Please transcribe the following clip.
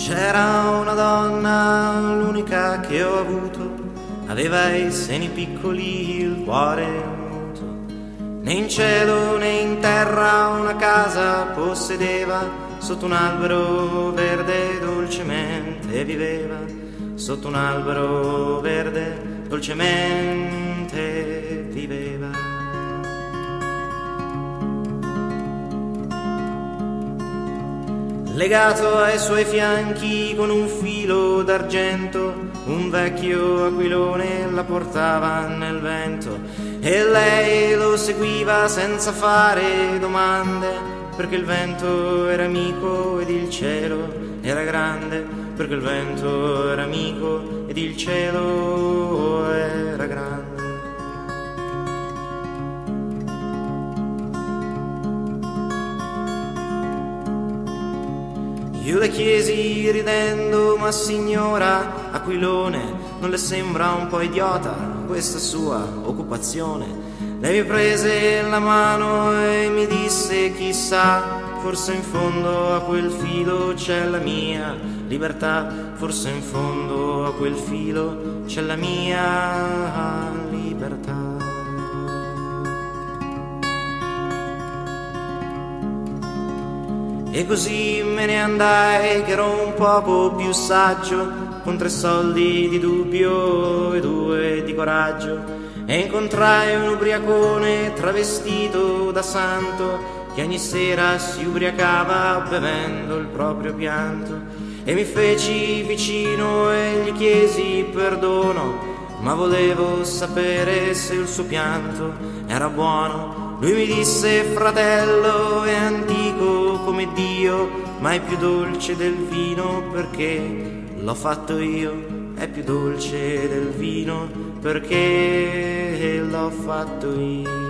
C'era una donna, l'unica che ho avuto, aveva i seni piccoli, il cuore muto. Né in cielo né in terra una casa possedeva, sotto un albero verde dolcemente viveva, sotto un albero verde dolcemente viveva. Legato ai suoi fianchi con un filo d'argento, un vecchio aquilone la portava nel vento, e lei lo seguiva senza fare domande, perché il vento era amico ed il cielo era grande, perché il vento era amico ed il cielo era grande. Io le chiesi ridendo: ma signora, Aquilone, non le sembra un po' idiota questa sua occupazione? Lei mi prese la mano e mi disse: chissà, forse in fondo a quel filo c'è la mia libertà, forse in fondo a quel filo c'è la mia libertà. E così me ne andai che ero un poco più saggio, con 3 soldi di dubbio e 2 di coraggio, e incontrai un ubriacone travestito da santo, che ogni sera si ubriacava bevendo il proprio pianto. E mi feci vicino e gli chiesi perdono, ma volevo sapere se il suo pianto era buono. Lui mi disse: fratello, è antico come Dio, ma è più dolce del vino perché l'ho fatto io. È più dolce del vino perché l'ho fatto io.